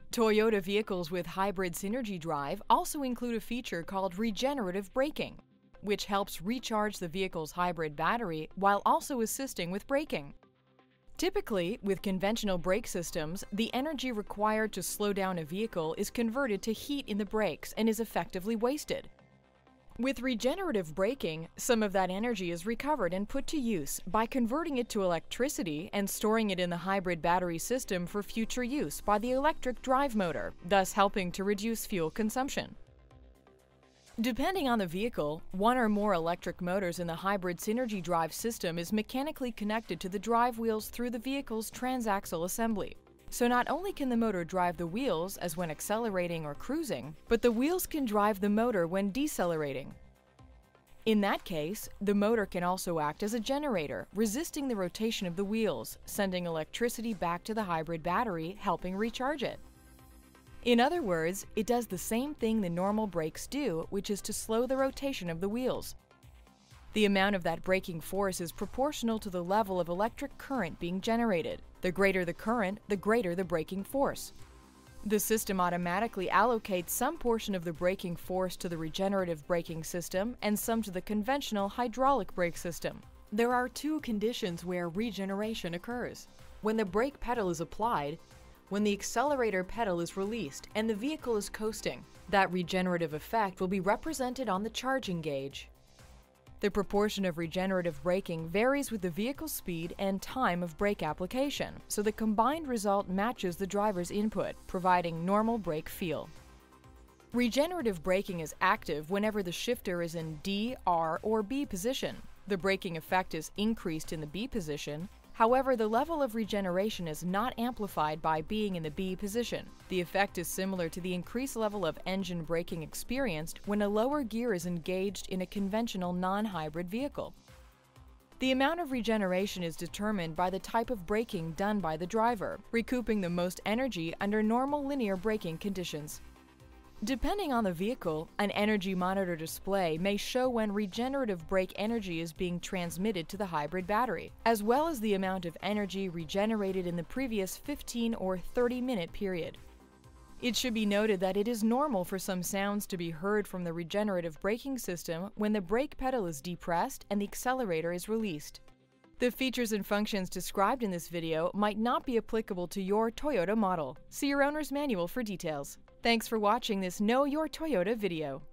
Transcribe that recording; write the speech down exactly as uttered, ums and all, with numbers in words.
Toyota vehicles with hybrid synergy drive also include a feature called regenerative braking, which helps recharge the vehicle's hybrid battery while also assisting with braking. Typically, with conventional brake systems, the energy required to slow down a vehicle is converted to heat in the brakes and is effectively wasted. With regenerative braking, some of that energy is recovered and put to use by converting it to electricity and storing it in the hybrid battery system for future use by the electric drive motor, thus helping to reduce fuel consumption. Depending on the vehicle, one or more electric motors in the hybrid synergy drive system is mechanically connected to the drive wheels through the vehicle's transaxle assembly. So not only can the motor drive the wheels as when accelerating or cruising, but the wheels can drive the motor when decelerating. In that case, the motor can also act as a generator, resisting the rotation of the wheels, sending electricity back to the hybrid battery, helping recharge it. In other words, it does the same thing the normal brakes do, which is to slow the rotation of the wheels. The amount of that braking force is proportional to the level of electric current being generated. The greater the current, the greater the braking force. The system automatically allocates some portion of the braking force to the regenerative braking system and some to the conventional hydraulic brake system. There are two conditions where regeneration occurs: when the brake pedal is applied, when the accelerator pedal is released and the vehicle is coasting. That regenerative effect will be represented on the charging gauge. The proportion of regenerative braking varies with the vehicle's speed and time of brake application, so the combined result matches the driver's input, providing normal brake feel. Regenerative braking is active whenever the shifter is in D, R, or B position. The braking effect is increased in the B position. However, the level of regeneration is not amplified by being in the B position. The effect is similar to the increased level of engine braking experienced when a lower gear is engaged in a conventional non-hybrid vehicle. The amount of regeneration is determined by the type of braking done by the driver, recouping the most energy under normal linear braking conditions. Depending on the vehicle, an energy monitor display may show when regenerative brake energy is being transmitted to the hybrid battery, as well as the amount of energy regenerated in the previous fifteen or thirty minute period. It should be noted that it is normal for some sounds to be heard from the regenerative braking system when the brake pedal is depressed and the accelerator is released. The features and functions described in this video might not be applicable to your Toyota model. See your owner's manual for details. Thanks for watching this Know Your Toyota video.